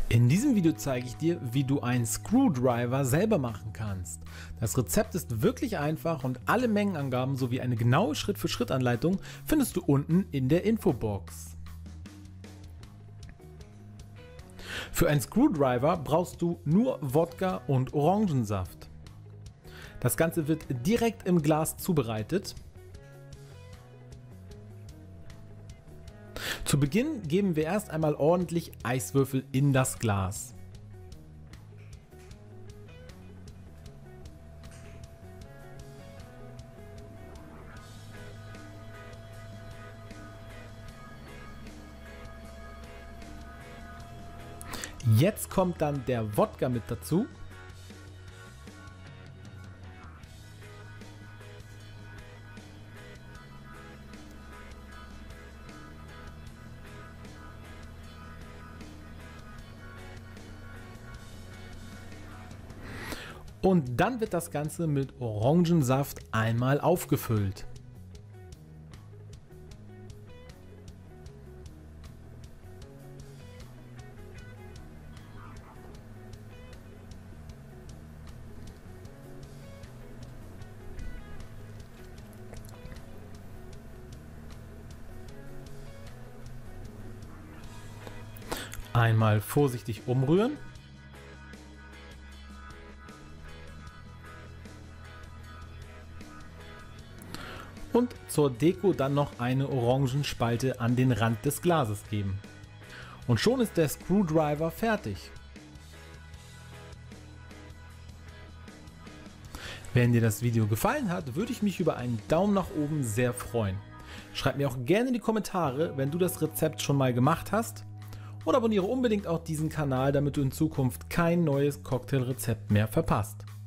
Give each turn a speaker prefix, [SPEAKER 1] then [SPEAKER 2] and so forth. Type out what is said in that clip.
[SPEAKER 1] In diesem Video zeige ich dir, wie du einen Screwdriver selber machen kannst. Das Rezept ist wirklich einfach und alle Mengenangaben sowie eine genaue Schritt-für-Schritt-Anleitung findest du unten in der Infobox. Für einen Screwdriver brauchst du nur Wodka und Orangensaft. Das Ganze wird direkt im Glas zubereitet. Zu Beginn geben wir erst einmal ordentlich Eiswürfel in das Glas. Jetzt kommt dann der Wodka mit dazu. Und dann wird das Ganze mit Orangensaft einmal aufgefüllt. Einmal vorsichtig umrühren. Und zur Deko dann noch eine Orangenspalte an den Rand des Glases geben. Und schon ist der Screwdriver fertig. Wenn dir das Video gefallen hat, würde ich mich über einen Daumen nach oben sehr freuen. Schreib mir auch gerne in die Kommentare, wenn du das Rezept schon mal gemacht hast. Und abonniere unbedingt auch diesen Kanal, damit du in Zukunft kein neues Cocktailrezept mehr verpasst.